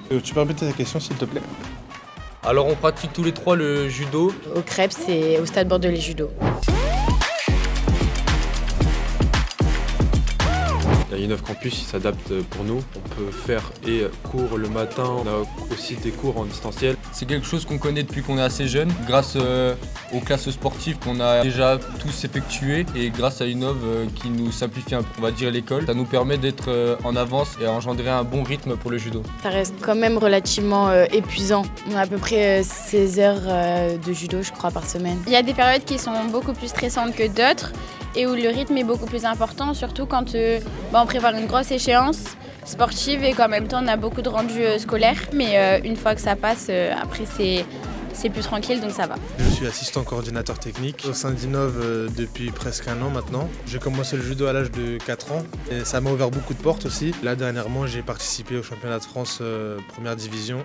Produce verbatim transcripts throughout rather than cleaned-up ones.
Euh, tu peux répéter ta question s'il te plaît? Alors on pratique tous les trois le judo. Au Crêpes et au Stade Bordelais Judo. La Innov Campus il s'adapte pour nous. On peut faire et cours le matin, on a aussi des cours en distanciel. C'est quelque chose qu'on connaît depuis qu'on est assez jeune, grâce euh, aux classes sportives qu'on a déjà tous effectuées et grâce à Innov euh, qui nous simplifie, on va dire, l'école. Ça nous permet d'être euh, en avance et à engendrer un bon rythme pour le judo. Ça reste quand même relativement euh, épuisant. On a à peu près euh, seize heures euh, de judo, je crois, par semaine. Il y a des périodes qui sont beaucoup plus stressantes que d'autres et où le rythme est beaucoup plus important, surtout quand euh, bah, on prépare une grosse échéance sportive et qu'en même temps on a beaucoup de rendus euh, scolaires. Mais euh, une fois que ça passe, euh, après c'est c'est plus tranquille, donc ça va. Je suis assistant coordinateur technique au sein d'Innov euh, depuis presque un an maintenant. J'ai commencé le judo à l'âge de quatre ans et ça m'a ouvert beaucoup de portes aussi. Là dernièrement j'ai participé au championnat de France euh, première division.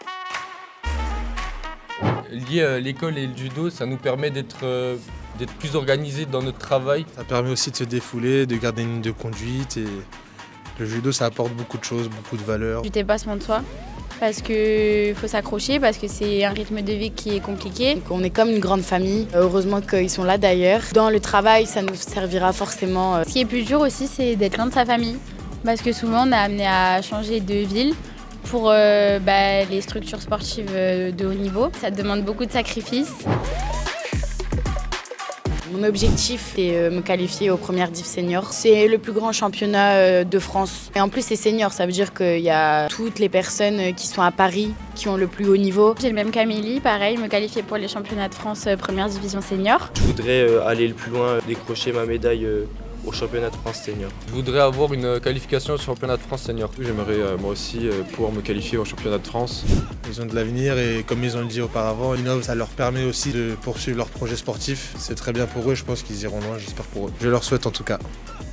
Lié à l'école et le judo, ça nous permet d'être euh, d'être plus organisés dans notre travail. Ça permet aussi de se défouler, de garder une ligne de conduite et le judo ça apporte beaucoup de choses, beaucoup de valeurs. Du dépassement de soi, parce qu'il faut s'accrocher, parce que c'est un rythme de vie qui est compliqué. Donc on est comme une grande famille, heureusement qu'ils sont là d'ailleurs. Dans le travail, ça nous servira forcément. Ce qui est plus dur aussi, c'est d'être loin de sa famille, parce que souvent on est amené à changer de ville pour euh, bah, les structures sportives de haut niveau. Ça demande beaucoup de sacrifices. Mon objectif, c'est me qualifier aux premières div seniors. C'est le plus grand championnat de France. Et en plus, c'est senior, ça veut dire qu'il y a toutes les personnes qui sont à Paris, qui ont le plus haut niveau. J'ai le même qu'Amélie, pareil, me qualifier pour les championnats de France première division senior. Je voudrais aller le plus loin, décrocher ma médaille au championnat de France senior. Je voudrais avoir une qualification au championnat de France senior. J'aimerais euh, moi aussi euh, pouvoir me qualifier au championnat de France. Ils ont de l'avenir et comme ils ont dit auparavant, Innov ça leur permet aussi de poursuivre leurs projets sportifs. C'est très bien pour eux, je pense qu'ils iront loin, j'espère pour eux. Je leur souhaite en tout cas.